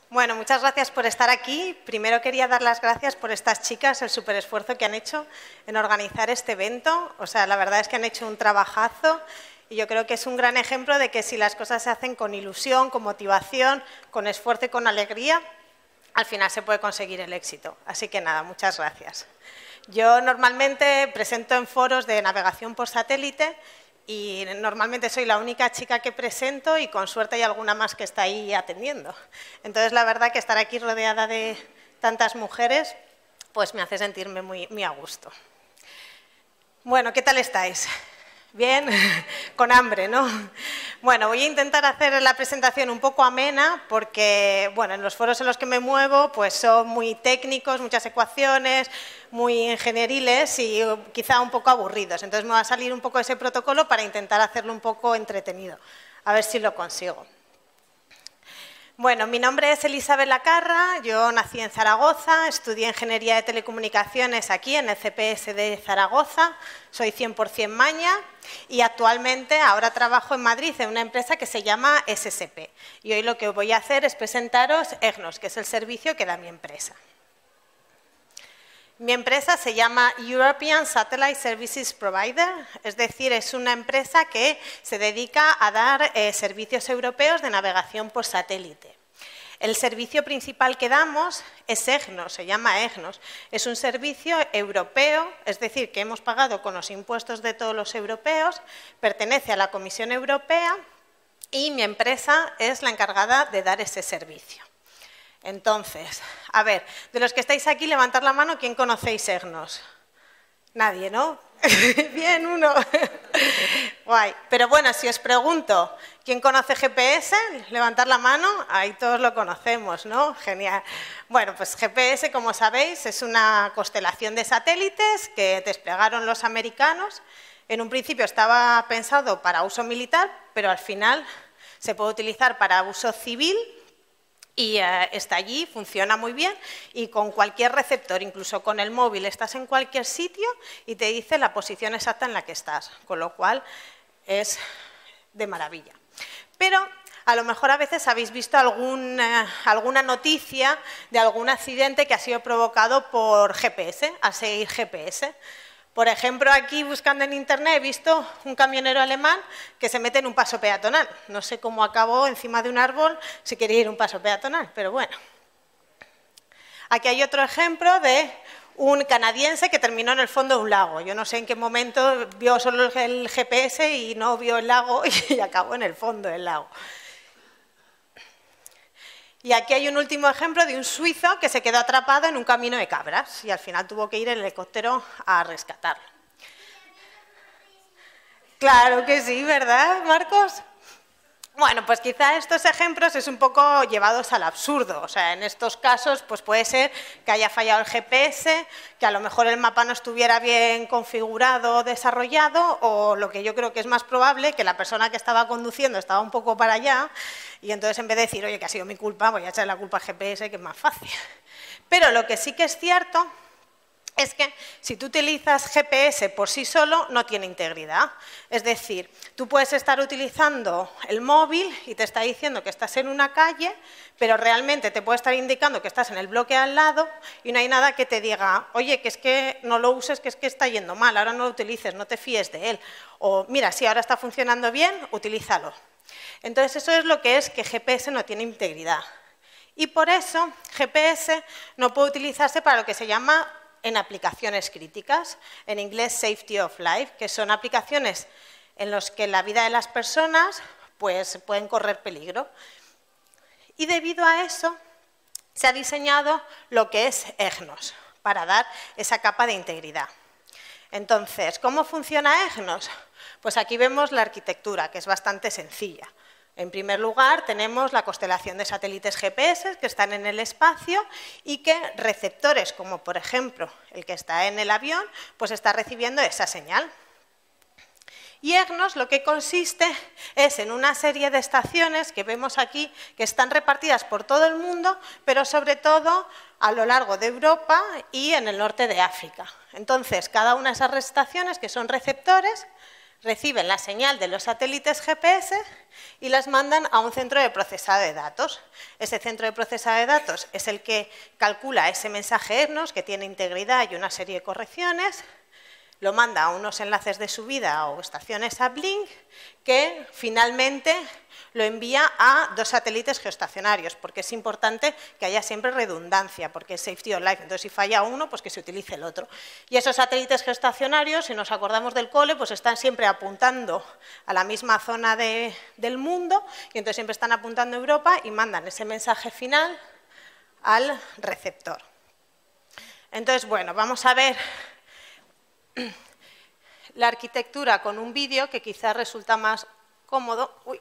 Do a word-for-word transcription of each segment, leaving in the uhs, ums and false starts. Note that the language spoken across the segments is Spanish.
Bueno, muchas gracias por estar aquí. Primero quería dar las gracias por estas chicas, el súper esfuerzo que han hecho en organizar este evento. O sea, la verdad es que han hecho un trabajazo y yo creo que es un gran ejemplo de que si las cosas se hacen con ilusión, con motivación, con esfuerzo y con alegría, al final se puede conseguir el éxito. Así que nada, muchas gracias. Yo normalmente presento en foros de navegación por satélite y normalmente soy la única chica que presento y con suerte hay alguna más que está ahí atendiendo. Entonces, la verdad que estar aquí rodeada de tantas mujeres, pues me hace sentirme muy, muy a gusto. Bueno, ¿qué tal estáis? ¿Bien? Con hambre, ¿no? Bueno, voy a intentar hacer la presentación un poco amena porque, bueno, en los foros en los que me muevo pues son muy técnicos, muchas ecuaciones, muy ingenieriles y quizá un poco aburridos. Entonces me va a salir un poco ese protocolo para intentar hacerlo un poco entretenido. A ver si lo consigo. Bueno, mi nombre es Elizabeth Lacarra, yo nací en Zaragoza, estudié Ingeniería de Telecomunicaciones aquí en el C P S de Zaragoza, soy cien por cien maña y actualmente ahora trabajo en Madrid en una empresa que se llama S S P. Y hoy lo que voy a hacer es presentaros EGNOS, que es el servicio que da mi empresa. Mi empresa se llama European Satellite Services Provider, es decir, es una empresa que se dedica a dar eh, servicios europeos de navegación por satélite. El servicio principal que damos es EGNOS, se llama EGNOS. Es un servicio europeo, es decir, que hemos pagado con los impuestos de todos los europeos, pertenece a la Comisión Europea y mi empresa es la encargada de dar ese servicio. Entonces, a ver, de los que estáis aquí, levantad la mano, ¿quién conocéis EGNOS? Nadie, ¿no? Bien, uno. Guay. Pero bueno, si os pregunto, ¿quién conoce G P S? Levantad la mano, ahí todos lo conocemos, ¿no? Genial. Bueno, pues G P S, como sabéis, es una constelación de satélites que desplegaron los americanos. En un principio estaba pensado para uso militar, pero al final se puede utilizar para uso civil. Y eh, está allí, funciona muy bien y con cualquier receptor, incluso con el móvil, estás en cualquier sitio y te dice la posición exacta en la que estás, con lo cual es de maravilla. Pero a lo mejor a veces habéis visto algún, eh, alguna noticia de algún accidente que ha sido provocado por G P S, a seguir G P S. Por ejemplo, aquí buscando en internet he visto un camionero alemán que se mete en un paso peatonal. No sé cómo acabó encima de un árbol si quería ir a un paso peatonal, pero bueno. Aquí hay otro ejemplo de un canadiense que terminó en el fondo de un lago. Yo no sé en qué momento vio solo el G P S y no vio el lago y acabó en el fondo del lago. Y aquí hay un último ejemplo de un suizo que se quedó atrapado en un camino de cabras y al final tuvo que ir el helicóptero a rescatarlo. Claro que sí, ¿verdad, Marcos? Bueno, pues quizá estos ejemplos es un poco llevados al absurdo. O sea, en estos casos pues puede ser que haya fallado el G P S, que a lo mejor el mapa no estuviera bien configurado o desarrollado, o lo que yo creo que es más probable, que la persona que estaba conduciendo estaba un poco para allá y entonces en vez de decir, oye, que ha sido mi culpa, voy a echar la culpa al G P S, que es más fácil. Pero lo que sí que es cierto es que si tú utilizas G P S por sí solo, no tiene integridad. Es decir, tú puedes estar utilizando el móvil y te está diciendo que estás en una calle, pero realmente te puede estar indicando que estás en el bloque al lado y no hay nada que te diga, oye, que es que no lo uses, que es que está yendo mal, ahora no lo utilices, no te fíes de él. O, mira, si ahora está funcionando bien, utilízalo. Entonces, eso es lo que es que G P S no tiene integridad. Y por eso, G P S no puede utilizarse para lo que se llama en aplicaciones críticas, en inglés Safety of Life, que son aplicaciones en las que la vida de las personas pues, pueden correr peligro. Y debido a eso se ha diseñado lo que es EGNOS, para dar esa capa de integridad. Entonces, ¿cómo funciona EGNOS? Pues aquí vemos la arquitectura, que es bastante sencilla. En primer lugar, tenemos la constelación de satélites G P S que están en el espacio y que receptores, como por ejemplo el que está en el avión, pues está recibiendo esa señal. Y EGNOS lo que consiste es en una serie de estaciones que vemos aquí que están repartidas por todo el mundo, pero sobre todo a lo largo de Europa y en el norte de África. Entonces, cada una de esas estaciones, que son receptores, reciben la señal de los satélites G P S y las mandan a un centro de procesado de datos. Ese centro de procesado de datos es el que calcula ese mensaje EGNOS, que tiene integridad y una serie de correcciones, lo manda a unos enlaces de subida o estaciones uplink, que finalmente lo envía a dos satélites geoestacionarios, porque es importante que haya siempre redundancia, porque es safety of life. Entonces, si falla uno, pues que se utilice el otro. Y esos satélites geoestacionarios, si nos acordamos del cole, pues están siempre apuntando a la misma zona de, del mundo, y entonces siempre están apuntando a Europa y mandan ese mensaje final al receptor. Entonces, bueno, vamos a ver la arquitectura con un vídeo que quizás resulta más cómodo. Uy.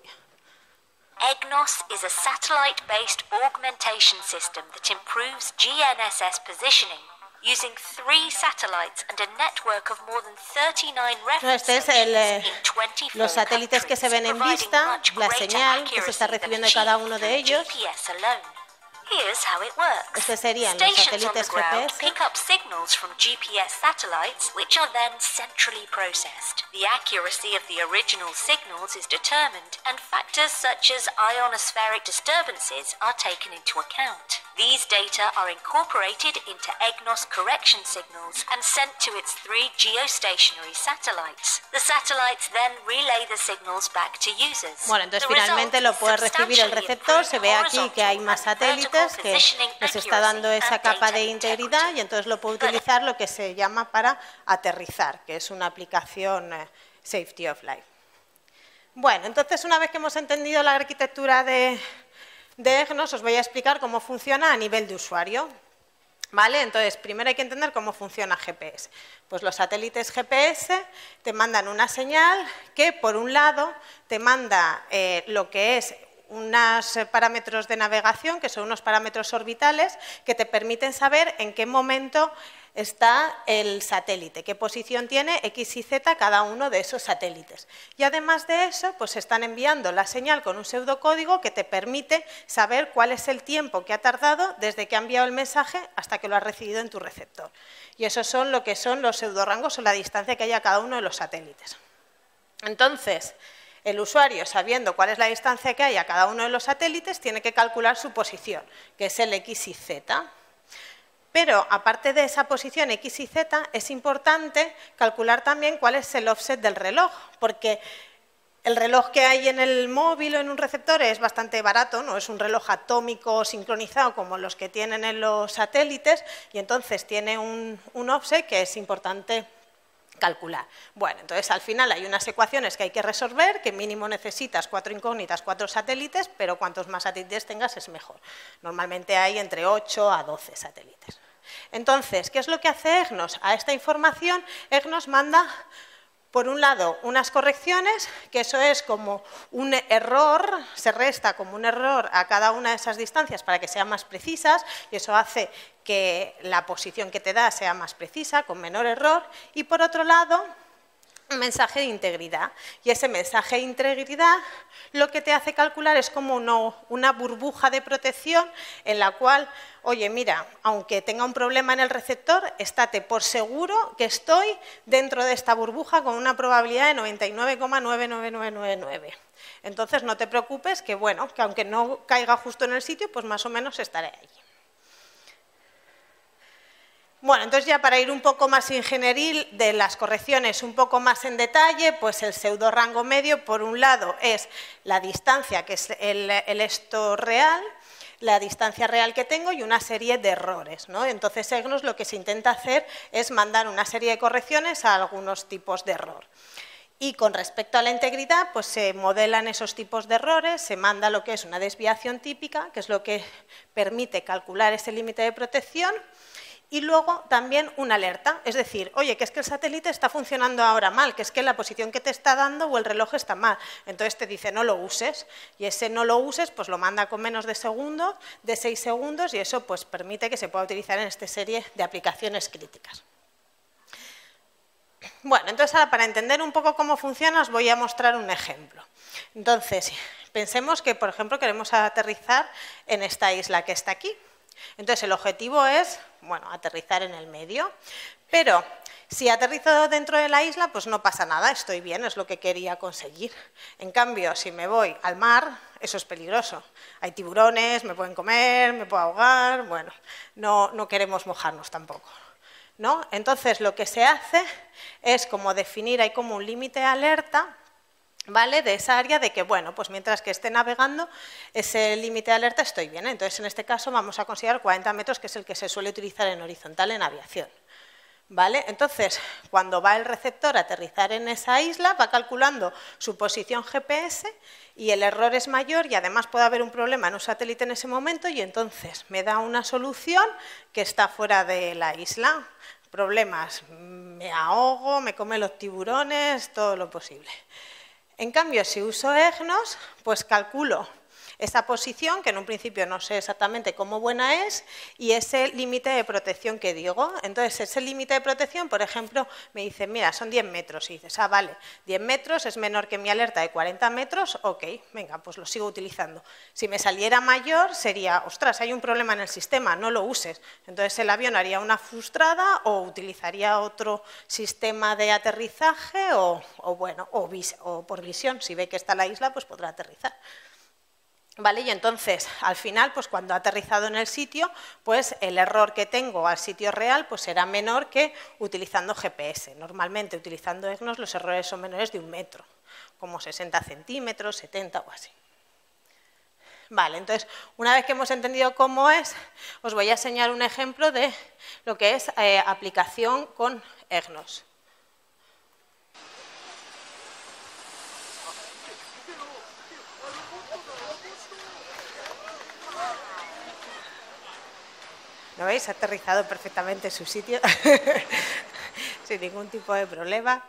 EGNOS is a satellite-based augmentation system that improves G N S S positioning using three satellites and a network of more than thirty-nine reference Este es el, eh, in twenty-four los satélites que se ven en vista, la señal que se está recibiendo de cada uno de ellos. Here's how it works. Estos serían los Stations on the satélites G ground P S. pick up signals from G P S satellites, which are then centrally processed. The accuracy of the original signals is determined, and factors such as ionospheric disturbances are taken into account. These data are incorporated into EGNOS correction signals and sent to its three geostationary satellites. The satellites then relay the signals back to users. Bueno, entonces The finalmente result lo puede is recibir el receptor. Se ve aquí que hay más satélites que les está dando esa capa de integridad y entonces lo puede utilizar lo que se llama para aterrizar, que es una aplicación eh, Safety of Life. Bueno, entonces una vez que hemos entendido la arquitectura de, de EGNOS, os voy a explicar cómo funciona a nivel de usuario. ¿Vale? Entonces, primero hay que entender cómo funciona G P S. Pues los satélites G P S te mandan una señal que, por un lado, te manda eh, lo que es unos parámetros de navegación, que son unos parámetros orbitales, que te permiten saber en qué momento está el satélite, qué posición tiene X y Z cada uno de esos satélites. Y además de eso, pues están enviando la señal con un pseudocódigo que te permite saber cuál es el tiempo que ha tardado desde que ha enviado el mensaje hasta que lo has recibido en tu receptor. Y esos son lo que son los pseudorangos o la distancia que hay a cada uno de los satélites. Entonces, el usuario, sabiendo cuál es la distancia que hay a cada uno de los satélites, tiene que calcular su posición, que es el X y Z. Pero, aparte de esa posición X y Z, es importante calcular también cuál es el offset del reloj, porque el reloj que hay en el móvil o en un receptor es bastante barato, no es un reloj atómico sincronizado como los que tienen en los satélites, y entonces tiene un, un offset que es importante calcular. Bueno, entonces al final hay unas ecuaciones que hay que resolver, que mínimo necesitas cuatro incógnitas, cuatro satélites, pero cuantos más satélites tengas es mejor. Normalmente hay entre ocho a doce satélites. Entonces, ¿qué es lo que hace EGNOS? A esta información, EGNOS manda, por un lado, unas correcciones, que eso es como un error, se resta como un error a cada una de esas distancias para que sean más precisas, y eso hace que la posición que te da sea más precisa, con menor error, y por otro lado, un mensaje de integridad. Y ese mensaje de integridad lo que te hace calcular es como una, una burbuja de protección en la cual, oye, mira, aunque tenga un problema en el receptor, estate por seguro que estoy dentro de esta burbuja con una probabilidad de noventa y nueve coma nueve nueve nueve nueve nueve. Entonces, no te preocupes, que bueno, que aunque no caiga justo en el sitio, pues más o menos estaré allí. Bueno, entonces ya para ir un poco más ingenieril de las correcciones, un poco más en detalle, pues el pseudorango medio, por un lado, es la distancia, que es el, el esto real, la distancia real que tengo y una serie de errores, ¿no? Entonces, EGNOS lo que se intenta hacer es mandar una serie de correcciones a algunos tipos de error. Y con respecto a la integridad, pues se modelan esos tipos de errores, se manda lo que es una desviación típica, que es lo que permite calcular ese límite de protección, y luego también una alerta, es decir, oye, que es que el satélite está funcionando ahora mal, que es que la posición que te está dando o el reloj está mal. Entonces te dice no lo uses, y ese no lo uses pues lo manda con menos de segundos, de seis segundos, y eso pues permite que se pueda utilizar en esta serie de aplicaciones críticas. Bueno, entonces ahora para entender un poco cómo funciona os voy a mostrar un ejemplo. Entonces, pensemos que, por ejemplo, queremos aterrizar en esta isla que está aquí. Entonces, el objetivo es, bueno, aterrizar en el medio, pero Si aterrizo dentro de la isla, pues no pasa nada, estoy bien, es lo que quería conseguir. En cambio, si me voy al mar, eso es peligroso. Hay tiburones, me pueden comer, me puedo ahogar, bueno, no, no queremos mojarnos tampoco, ¿no? Entonces, lo que se hace es como definir, hay como un límite de alerta, ¿vale? De esa área de que, bueno, pues mientras que esté navegando, ese límite de alerta estoy bien. Entonces, en este caso, vamos a considerar cuarenta metros, que es el que se suele utilizar en horizontal en aviación. ¿Vale? Entonces, cuando va el receptor a aterrizar en esa isla, va calculando su posición G P S y el error es mayor y además puede haber un problema en un satélite en ese momento y entonces me da una solución que está fuera de la isla. Problemas, me ahogo, me comen los tiburones, todo lo posible. En cambio, si uso EGNOS, pues calculo esa posición, que en un principio no sé exactamente cómo buena es, y ese límite de protección que digo. Entonces, ese límite de protección, por ejemplo, me dice, mira, son diez metros, y dices, ah, vale, diez metros es menor que mi alerta de cuarenta metros, ok, venga, pues lo sigo utilizando. Si me saliera mayor, sería, ostras, hay un problema en el sistema, no lo uses. Entonces, el avión haría una frustrada o utilizaría otro sistema de aterrizaje o, o bueno, o, vis, o por visión, si ve que está la isla, pues podrá aterrizar. ¿Vale? Y entonces, al final, pues cuando ha aterrizado en el sitio, pues el error que tengo al sitio real pues será menor que utilizando G P S. Normalmente, utilizando EGNOS, los errores son menores de un metro, como sesenta centímetros, setenta o así. Vale, entonces, una vez que hemos entendido cómo es, os voy a enseñar un ejemplo de lo que es eh, aplicación con EGNOS. ¿Lo veis? Ha aterrizado perfectamente en su sitio, sin ningún tipo de problema.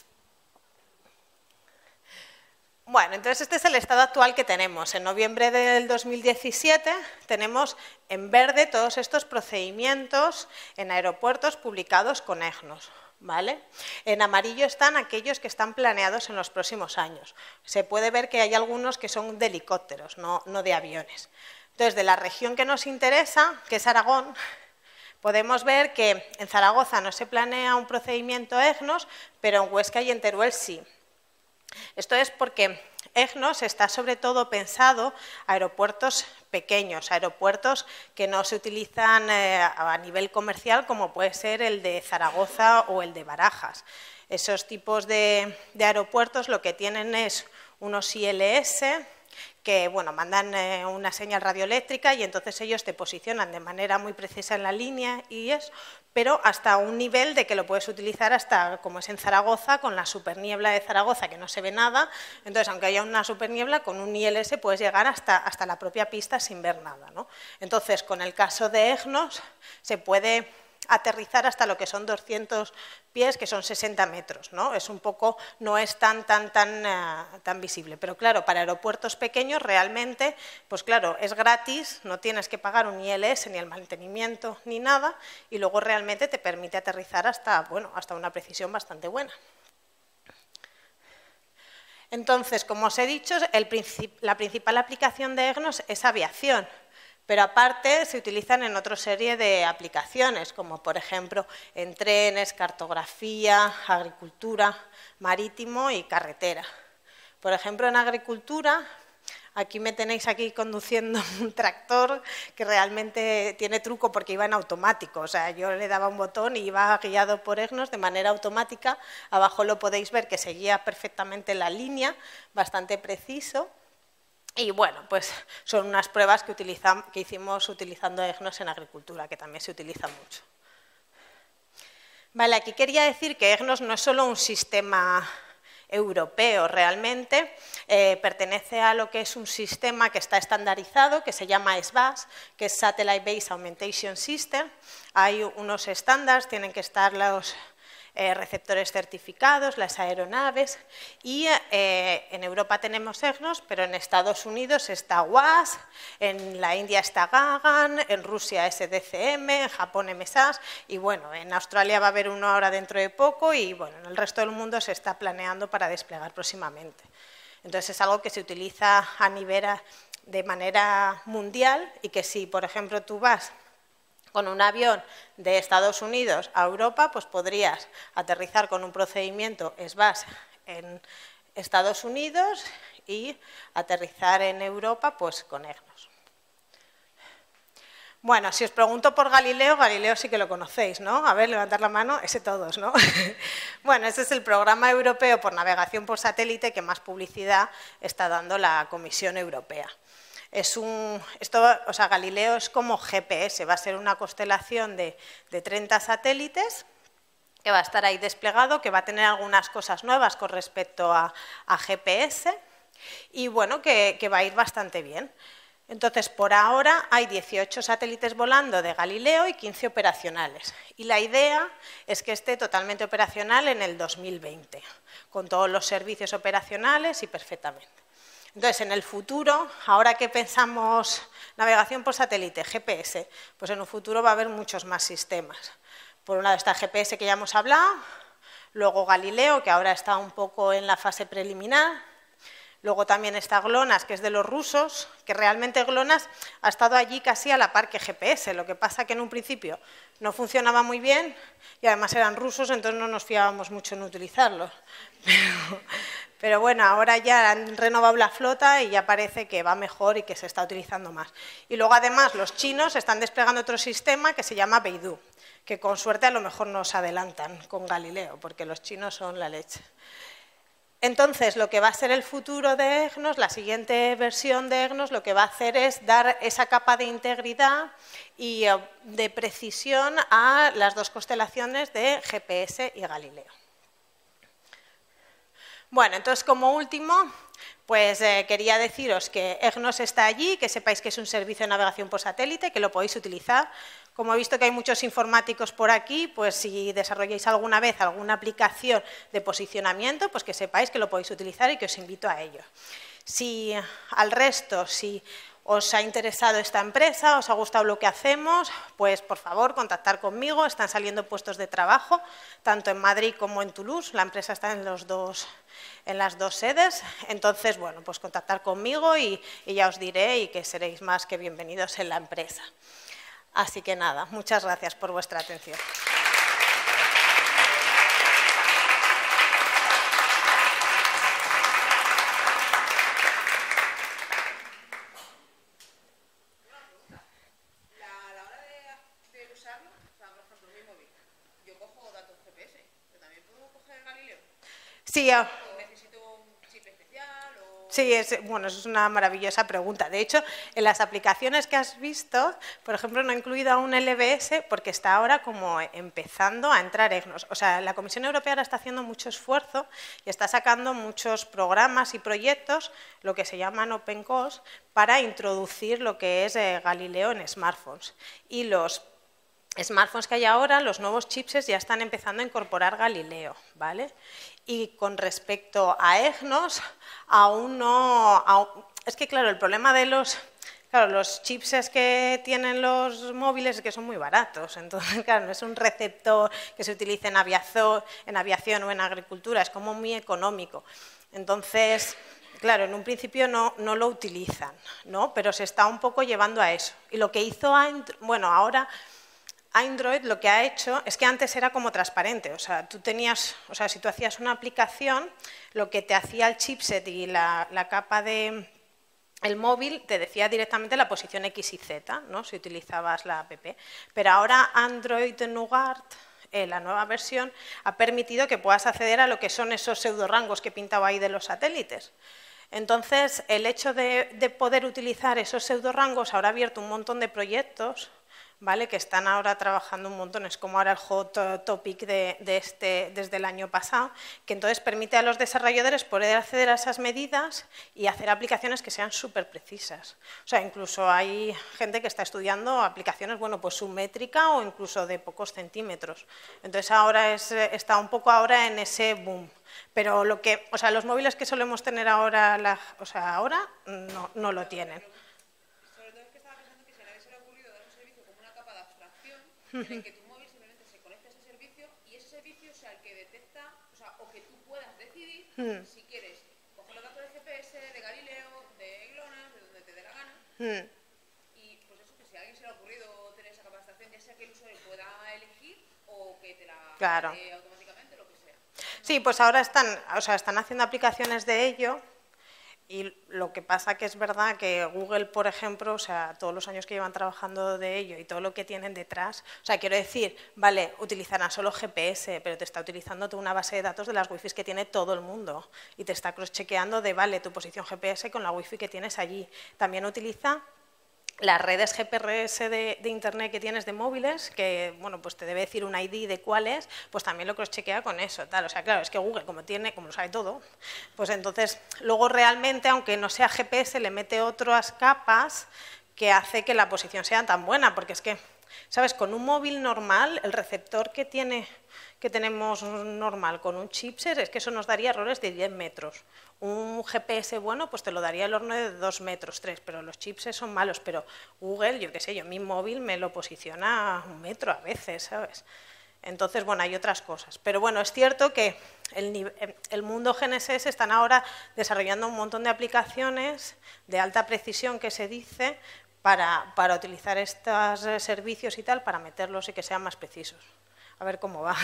Bueno, entonces este es el estado actual que tenemos. En noviembre del dos mil diecisiete tenemos en verde todos estos procedimientos en aeropuertos publicados con EGNOS. ¿Vale? En amarillo están aquellos que están planeados en los próximos años. Se puede ver que hay algunos que son de helicópteros, no, no de aviones. Entonces, de la región que nos interesa, que es Aragón, podemos ver que en Zaragoza no se planea un procedimiento EGNOS, pero en Huesca y en Teruel sí. Esto es porque EGNOS está sobre todo pensado a aeropuertos pequeños, aeropuertos que no se utilizan eh, a nivel comercial, como puede ser el de Zaragoza o el de Barajas. Esos tipos de, de aeropuertos lo que tienen es unos I L S, que bueno, mandan eh, una señal radioeléctrica y entonces ellos te posicionan de manera muy precisa en la línea y eso, pero hasta un nivel de que lo puedes utilizar hasta, como es en Zaragoza, con la superniebla de Zaragoza, que no se ve nada. Entonces, aunque haya una superniebla, con un I L S puedes llegar hasta, hasta la propia pista sin ver nada, ¿no? Entonces, con el caso de EGNOS, se puede aterrizar hasta lo que son doscientos pies, que son sesenta metros, ¿no? Es un poco, no es tan, tan, tan, uh, tan visible. Pero claro, para aeropuertos pequeños realmente, pues claro, es gratis, no tienes que pagar un I L S ni el mantenimiento ni nada, y luego realmente te permite aterrizar hasta, bueno, hasta una precisión bastante buena. Entonces, como os he dicho, el princip- la principal aplicación de EGNOS es aviación. Pero aparte se utilizan en otra serie de aplicaciones, como por ejemplo en trenes, cartografía, agricultura, marítimo y carretera. Por ejemplo, en agricultura, aquí me tenéis aquí conduciendo un tractor que realmente tiene truco porque iba en automático. O sea, yo le daba un botón y iba guiado por EGNOS de manera automática. Abajo lo podéis ver que seguía perfectamente la línea, bastante preciso. Y bueno, pues son unas pruebas que, utilizamos, que hicimos utilizando EGNOS en agricultura, que también se utiliza mucho. Vale, aquí quería decir que EGNOS no es solo un sistema europeo, realmente eh, pertenece a lo que es un sistema que está estandarizado, que se llama S B A S, que es Satellite Based Augmentation System. Hay unos estándares, tienen que estar los Eh, receptores certificados, las aeronaves, y eh, en Europa tenemos EGNOS, pero en Estados Unidos está W A S, en la India está GAGAN, en Rusia S D C M, en Japón M S A S, y bueno, en Australia va a haber uno ahora dentro de poco, y bueno, en el resto del mundo se está planeando para desplegar próximamente. Entonces es algo que se utiliza a nivel de manera mundial y que si, por ejemplo, tú vas Con un avión de Estados Unidos a Europa, pues podrías aterrizar con un procedimiento S B A S en Estados Unidos y aterrizar en Europa pues con EGNOS. Bueno, si os pregunto por Galileo, Galileo sí que lo conocéis, ¿no? A ver, levantar la mano, ese todos, ¿no? Bueno, ese es el programa europeo por navegación por satélite que más publicidad está dando la Comisión Europea. Es un, esto, o sea, Galileo es como G P S, va a ser una constelación de, de treinta satélites que va a estar ahí desplegado, que va a tener algunas cosas nuevas con respecto a, a G P S y bueno, que, que va a ir bastante bien. Entonces, por ahora hay dieciocho satélites volando de Galileo y quince operacionales. Y la idea es que esté totalmente operacional en el dos mil veinte, con todos los servicios operacionales y perfectamente. Entonces, en el futuro, ahora que pensamos navegación por satélite, G P S, pues en un futuro va a haber muchos más sistemas. Por un lado está G P S, que ya hemos hablado, luego Galileo, que ahora está un poco en la fase preliminar. Luego también está GLONASS, que es de los rusos, que realmente GLONASS ha estado allí casi a la par que G P S. Lo que pasa que en un principio no funcionaba muy bien y además eran rusos, entonces no nos fiábamos mucho en utilizarlos. Pero, pero bueno, ahora ya han renovado la flota y ya parece que va mejor y que se está utilizando más. Y luego además los chinos están desplegando otro sistema que se llama Beidou, que con suerte a lo mejor nos adelantan con Galileo, porque los chinos son la leche. Entonces, lo que va a ser el futuro de EGNOS, la siguiente versión de EGNOS, lo que va a hacer es dar esa capa de integridad y de precisión a las dos constelaciones de G P S y Galileo. Bueno, entonces, como último, pues eh, quería deciros que EGNOS está allí, que sepáis que es un servicio de navegación por satélite, que lo podéis utilizar. Como he visto que hay muchos informáticos por aquí, pues si desarrolláis alguna vez alguna aplicación de posicionamiento, pues que sepáis que lo podéis utilizar y que os invito a ello. Si al resto, si os ha interesado esta empresa, os ha gustado lo que hacemos, pues por favor contactar conmigo, están saliendo puestos de trabajo, tanto en Madrid como en Toulouse, la empresa está en, los dos, en las dos sedes, entonces bueno, pues contactar conmigo y, y ya os diré y que seréis más que bienvenidos en la empresa. Así que nada, muchas gracias por vuestra atención. A la hora de, de usarlo, o sea, por ejemplo, mi móvil, yo cojo datos G P S, pero también puedo coger Galileo. Sí, uh, ¿Necesito un chip especial? O... Sí, es, bueno, eso es una maravillosa pregunta. De hecho, en las aplicaciones que has visto, por ejemplo, no he incluido aún L B S porque está ahora como empezando a entrar EGNOS. O sea, la Comisión Europea ahora está haciendo mucho esfuerzo y está sacando muchos programas y proyectos, lo que se llaman Open Course, para introducir lo que es eh, Galileo en smartphones. Y los smartphones que hay ahora, los nuevos chipses ya están empezando a incorporar Galileo, ¿vale? Y con respecto a EGNOS, aún no... Aún, es que, claro, el problema de los... Claro, los chipses que tienen los móviles es que son muy baratos. Entonces, claro, no es un receptor que se utilice en aviación, en aviación o en agricultura, es como muy económico. Entonces, claro, en un principio no, no lo utilizan, ¿no? Pero se está un poco llevando a eso. Y lo que hizo... Bueno, ahora... Android lo que ha hecho es que antes era como transparente, o sea, tú tenías, o sea, si tú hacías una aplicación, lo que te hacía el chipset y la, la capa de el móvil te decía directamente la posición X y Z, ¿no? Si utilizabas la app. Pero ahora Android Nougat, eh, la nueva versión, ha permitido que puedas acceder a lo que son esos pseudorangos que pintaba ahí de los satélites. Entonces, el hecho de, de poder utilizar esos pseudorangos ahora ha abierto un montón de proyectos, ¿vale? Que están ahora trabajando un montón, es como ahora el hot topic de, de este, desde el año pasado, que entonces permite a los desarrolladores poder acceder a esas medidas y hacer aplicaciones que sean súper precisas. O sea, incluso hay gente que está estudiando aplicaciones, bueno, pues submétrica o incluso de pocos centímetros. Entonces ahora es, está un poco ahora en ese boom. Pero lo que, o sea, los móviles que solemos tener ahora, la, o sea, ahora no, no lo tienen. En el que tu móvil simplemente se conecta a ese servicio y ese servicio sea el que detecta, o sea, o que tú puedas decidir mm. si quieres coger los datos de G P S, de Galileo, de GLONASS, de donde te dé la gana. Mm. Y pues eso, que si a alguien se le ha ocurrido tener esa capacitación, ya sea que el usuario pueda elegir o que te la Claro. dé automáticamente, lo que sea. Sí, pues ahora están, o sea, están haciendo aplicaciones de ello. Y lo que pasa que es verdad que Google, por ejemplo, o sea, todos los años que llevan trabajando de ello y todo lo que tienen detrás, o sea, quiero decir, vale, utilizarán solo G P S, pero te está utilizando toda una base de datos de las wifi que tiene todo el mundo y te está cross-chequeando de, vale, tu posición G P S con la wifi que tienes allí. También utiliza las redes G P R S de, de Internet que tienes de móviles, que bueno, pues te debe decir un I D de cuál es, pues también lo crosschequea con eso, tal. O sea, claro, es que Google, como tiene, como lo sabe todo, pues entonces luego realmente, aunque no sea G P S, le mete otras capas que hace que la posición sea tan buena, porque es que, ¿sabes? Con un móvil normal, el receptor que tiene que tenemos normal con un chipset, es que eso nos daría errores de diez metros. Un G P S bueno, pues te lo daría el horno de dos metros, tres, pero los chipsets son malos, pero Google, yo qué sé, yo mi móvil me lo posiciona a un metro a veces, ¿sabes? Entonces, bueno, hay otras cosas. Pero bueno, es cierto que el, el mundo G N S S están ahora desarrollando un montón de aplicaciones de alta precisión, que se dice, para, para utilizar estos servicios y tal, para meterlos y que sean más precisos. A ver cómo va.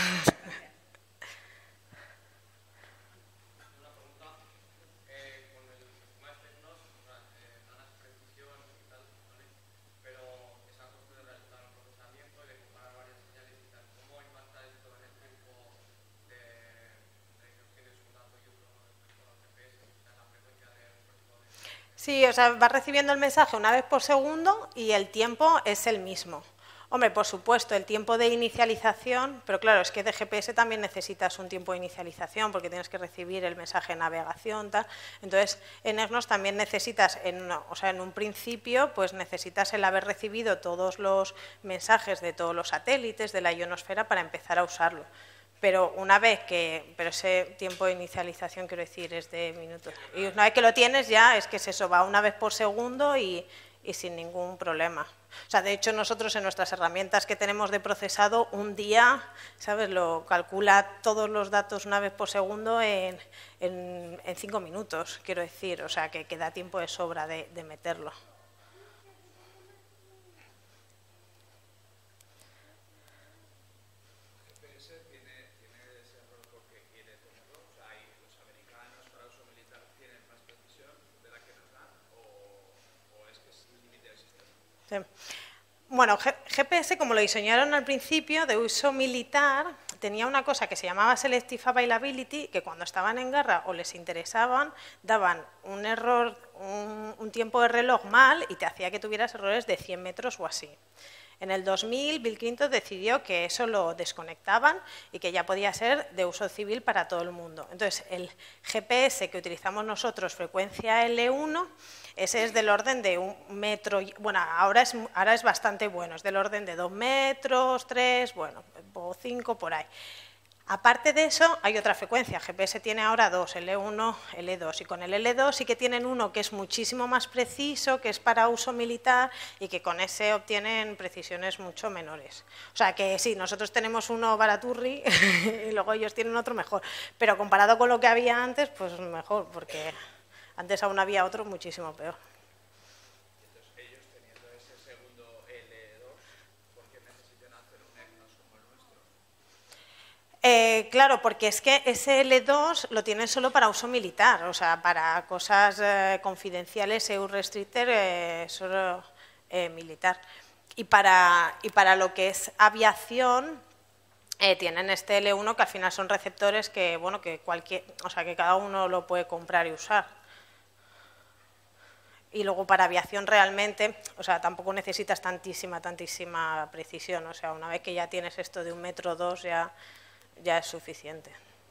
Sí, o sea, va recibiendo el mensaje una vez por segundo y el tiempo es el mismo. Hombre, por supuesto, el tiempo de inicialización, pero claro, es que de G P S también necesitas un tiempo de inicialización porque tienes que recibir el mensaje de navegación, tal. Entonces, en EGNOS también necesitas, en, o sea, en un principio, pues necesitas el haber recibido todos los mensajes de todos los satélites de la ionosfera para empezar a usarlo. Pero una vez que, pero ese tiempo de inicialización, quiero decir, es de minutos. Y una vez que lo tienes ya, es que es eso, va una vez por segundo y, y sin ningún problema. O sea, de hecho, nosotros en nuestras herramientas que tenemos de procesado, un día, ¿sabes?, lo calcula todos los datos una vez por segundo en, en, en cinco minutos, quiero decir. O sea, que, que da tiempo de sobra de, de meterlo. Sí. Bueno, G P S, como lo diseñaron al principio, de uso militar, tenía una cosa que se llamaba Selective Availability, que cuando estaban en guerra o les interesaban, daban un error, un, un tiempo de reloj mal y te hacía que tuvieras errores de cien metros o así. En el dos mil, Bill Clinton decidió que eso lo desconectaban y que ya podía ser de uso civil para todo el mundo. Entonces, el G P S que utilizamos nosotros, frecuencia L uno, ese es del orden de un metro, bueno, ahora es, ahora es bastante bueno, es del orden de dos metros, tres, bueno, o cinco por ahí. Aparte de eso, hay otra frecuencia. G P S tiene ahora dos, L uno, L dos. Y con el L dos sí que tienen uno que es muchísimo más preciso, que es para uso militar y que con ese obtienen precisiones mucho menores. O sea que sí, nosotros tenemos uno baraturri y luego ellos tienen otro mejor. Pero comparado con lo que había antes, pues mejor, porque antes aún había otro muchísimo peor. Eh, claro, porque es que ese L dos lo tienen solo para uso militar, o sea, para cosas eh, confidenciales, E U restricted, eh, solo eh, militar. Y para, y para lo que es aviación, eh, tienen este L uno que al final son receptores que, bueno, que cualquier, o sea, que cada uno lo puede comprar y usar. Y luego para aviación realmente, o sea, tampoco necesitas tantísima, tantísima precisión, o sea, una vez que ya tienes esto de un metro o dos, ya... ya es suficiente.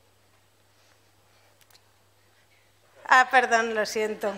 Ah, perdón, lo siento.